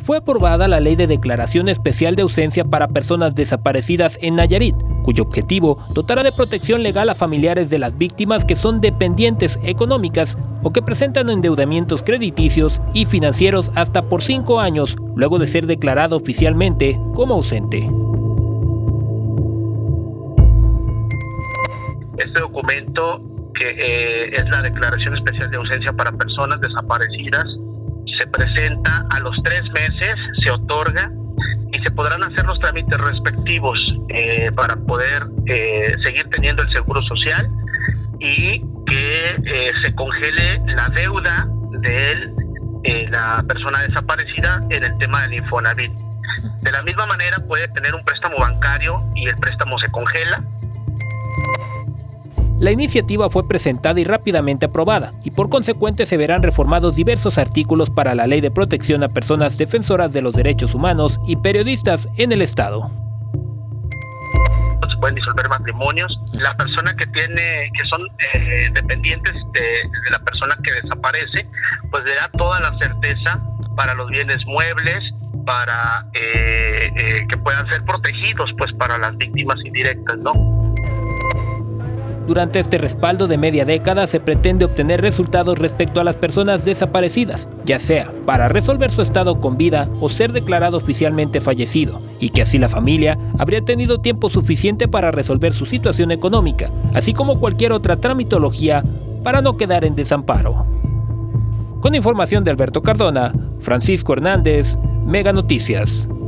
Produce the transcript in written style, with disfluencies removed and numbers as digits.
Fue aprobada la Ley de Declaración Especial de Ausencia para Personas Desaparecidas en Nayarit, cuyo objetivo dotará de protección legal a familiares de las víctimas que son dependientes económicas o que presentan endeudamientos crediticios y financieros hasta por 5 años luego de ser declarado oficialmente como ausente. Este documento, que es la Declaración Especial de Ausencia para Personas Desaparecidas, se presenta a los 3 meses, se otorga y se podrán hacer los trámites respectivos para poder seguir teniendo el seguro social y que se congele la deuda de la persona desaparecida en el tema del Infonavit. De la misma manera puede tener un préstamo bancario y el préstamo se congela. La iniciativa fue presentada y rápidamente aprobada, y por consecuente se verán reformados diversos artículos para la Ley de Protección a Personas Defensoras de los Derechos Humanos y Periodistas en el Estado. Se pueden disolver matrimonios. La persona que son dependientes de la persona que desaparece, pues le da toda la certeza para los bienes muebles, para que puedan ser protegidos pues para las víctimas indirectas, ¿no? Durante este respaldo de media década se pretende obtener resultados respecto a las personas desaparecidas, ya sea para resolver su estado con vida o ser declarado oficialmente fallecido, y que así la familia habría tenido tiempo suficiente para resolver su situación económica, así como cualquier otra tramitología para no quedar en desamparo. Con información de Alberto Cardona, Francisco Hernández, Mega Noticias.